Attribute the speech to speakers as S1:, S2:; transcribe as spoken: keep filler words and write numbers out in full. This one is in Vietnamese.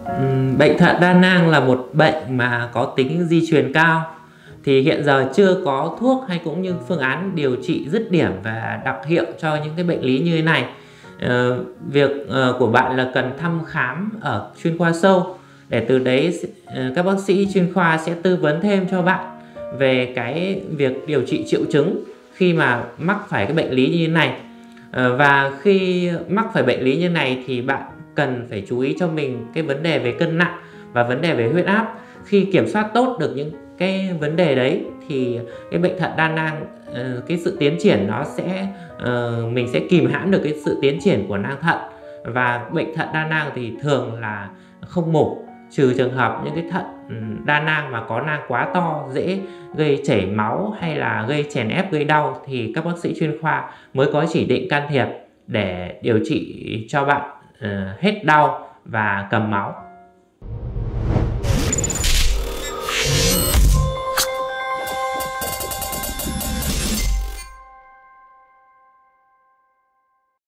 S1: Ừm, bệnh thận đa nang là một bệnh mà có tính di truyền cao. Thì hiện giờ chưa có thuốc hay cũng như phương án điều trị dứt điểm và đặc hiệu cho những cái bệnh lý như thế này. Ờ, việc ờ, của bạn là cần thăm khám ở chuyên khoa sâu, để từ đấy ờ, các bác sĩ chuyên khoa sẽ tư vấn thêm cho bạn về cái việc điều trị triệu chứng khi mà mắc phải cái bệnh lý như thế này. Ờ, và khi mắc phải bệnh lý như này thì bạn cần phải chú ý cho mình cái vấn đề về cân nặng và vấn đề về huyết áp. Khi kiểm soát tốt được những cái vấn đề đấy thì cái bệnh thận đa nang, ờ, cái sự tiến triển nó sẽ ờ, mình sẽ kìm hãm được cái sự tiến triển của nang thận. Và bệnh thận đa nang thì thường là không mổ, trừ trường hợp những cái thận đa nang mà có nang quá to, dễ gây chảy máu hay là gây chèn ép, gây đau thì các bác sĩ chuyên khoa mới có chỉ định can thiệp để điều trị cho bạn uh, hết đau và cầm máu.